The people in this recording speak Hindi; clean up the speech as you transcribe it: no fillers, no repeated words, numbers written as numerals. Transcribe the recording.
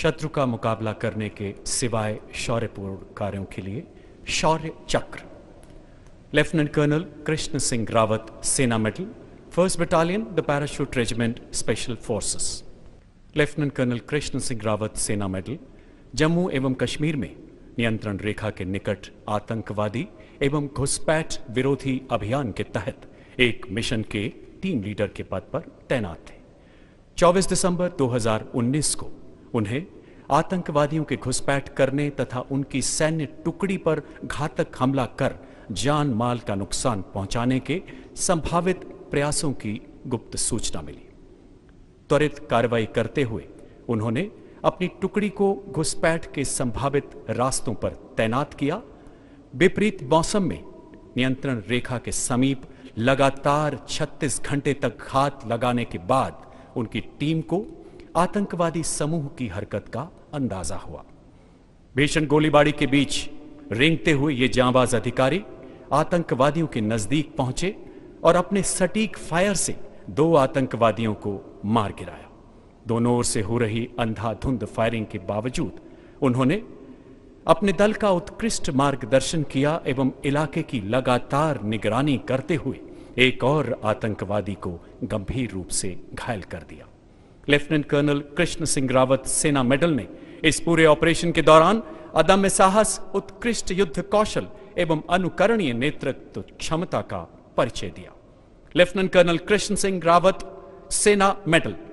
शत्रु का मुकाबला करने के सिवाय शौर्यपूर्ण कार्यों के लिए शौर्य चक्र। Lieutenant colonel Krishna Singh Rawat, Sena medal, 1st battalion the parachute regiment special forces. Lieutenant colonel Krishna Singh Rawat, Sena medal, Jammu एवं कश्मीर में नियंत्रण रेखा के निकट आतंकवादी एवं घुसपैठ विरोधी अभियान के तहत एक मिशन के टीम लीडर के पद पर तैनात थे। 24 दिसंबर 2019 को उन्हें आतंकवादियों के घुसपैठ करने तथा उनकी सैन्य टुकड़ी पर घातक हमला कर जान माल का नुकसान पहुंचाने के संभावित प्रयासों की गुप्त सूचना मिली। त्वरित कार्रवाई करते हुए उन्होंने अपनी टुकड़ी को घुसपैठ के संभावित रास्तों पर तैनात किया। विपरीत मौसम में नियंत्रण रेखा के समीप लगातार 36 घंटे तक घात लगाने के बाद उनकी टीम को आतंकवादी समूह की हरकत का अंदाजा हुआ। भीषण गोलीबारी के बीच रेंगते हुए ये जांबाज अधिकारी आतंकवादियों के नजदीक पहुंचे और अपने सटीक फायर से 2 आतंकवादियों को मार गिराया। दोनों ओर से हो रही अंधाधुंध फायरिंग के बावजूद उन्होंने अपने दल का उत्कृष्ट मार्गदर्शन किया एवं इलाके की लगातार निगरानी करते हुए एक और आतंकवादी को गंभीर रूप से घायल कर दिया। Lieutenant colonel Krishna Singh Rawat, Sena medal ने इस पूरे ऑपरेशन के दौरान अदम्य साहस, उत्कृष्ट युद्ध कौशल एवं अनुकरणीय नेतृत्व क्षमता का परिचय दिया। Lieutenant colonel Krishna Singh Rawat, Sena medal.